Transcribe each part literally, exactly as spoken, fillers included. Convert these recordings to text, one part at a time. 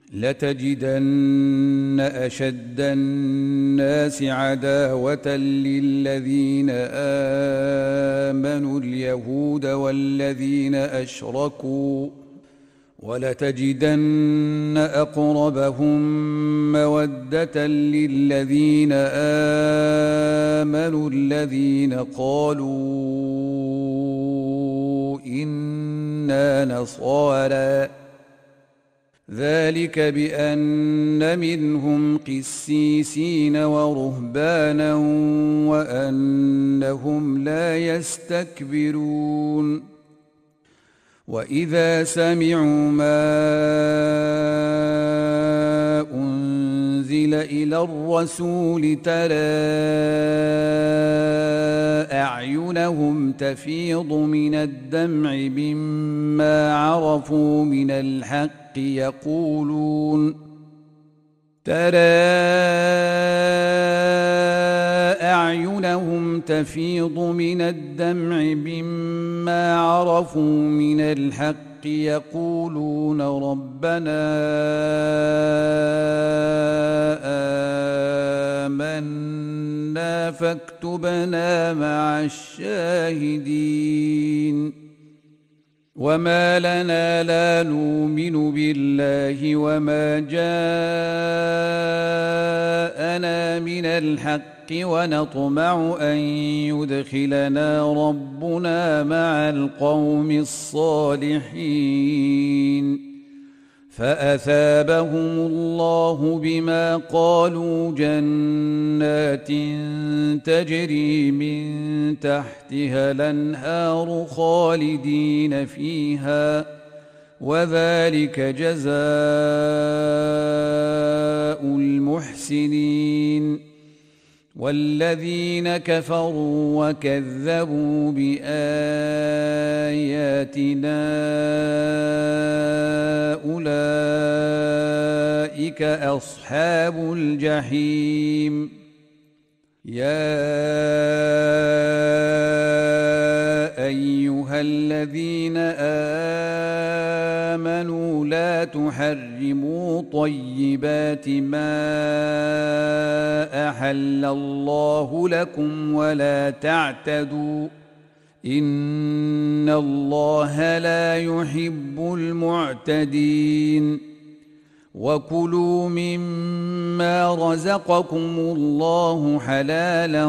لتجدن أشد الناس عداوة للذين آمنوا اليهود والذين أشركوا ولتجدن أقربهم مودة للذين آمنوا الذين قالوا إنا نصارى ذلك بأن منهم قسيسين ورهبانا وأنهم لا يستكبرون وإذا سمعوا ما أنزل إلى الرسول ترى أعينهم تفيض من الدمع مما عرفوا من الحق يقولون ترى أعينهم تفيض من الدمع مما عرفوا من الحق يقولون ربنا آمنا فاكتبنا مع الشاهدين وما لنا لا نؤمن بالله وما جاءنا من الحق ونطمع أن يدخلنا ربنا مع القوم الصالحين فأثابهم الله بما قالوا جنات تجري من تحتها الأنهار خالدين فيها وذلك جزاء المحسنين والذين كفروا وكذبوا بآياتنا أولئك أصحاب الجحيم يا أيها الذين آمنوا لا تحرموا طيبات ما أحل الله لكم ولا تعتدوا إن الله لا يحب المعتدين وكلوا مما رزقكم الله حلالا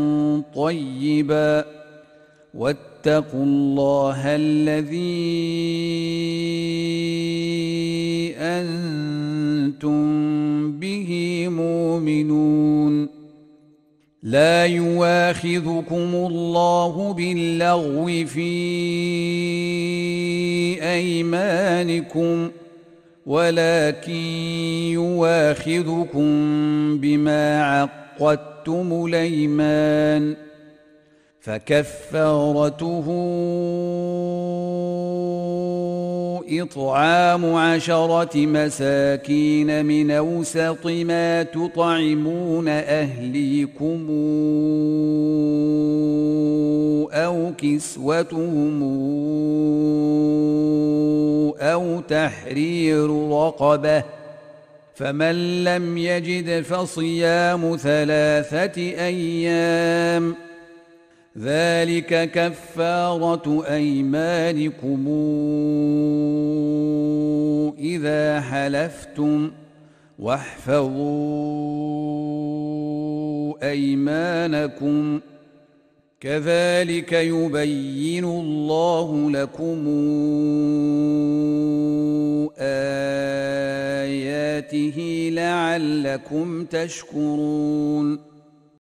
طيبا واتقوا الله الذي أنتم به مؤمنون لا يواخذكم الله باللغو في أيمانكم ولكن يواخذكم بما عقدتم الأيمان فكفارته إطعام عشرة مساكين من أوسط ما تطعمون أهليكم أو كسوتهم أو تحرير رقبة فمن لم يجد فصيام ثلاثة أيام ذلك كفارة أيمانكم إذا حلفتم واحفظوا أيمانكم كذلك يبين الله لكم آياته لعلكم تشكرون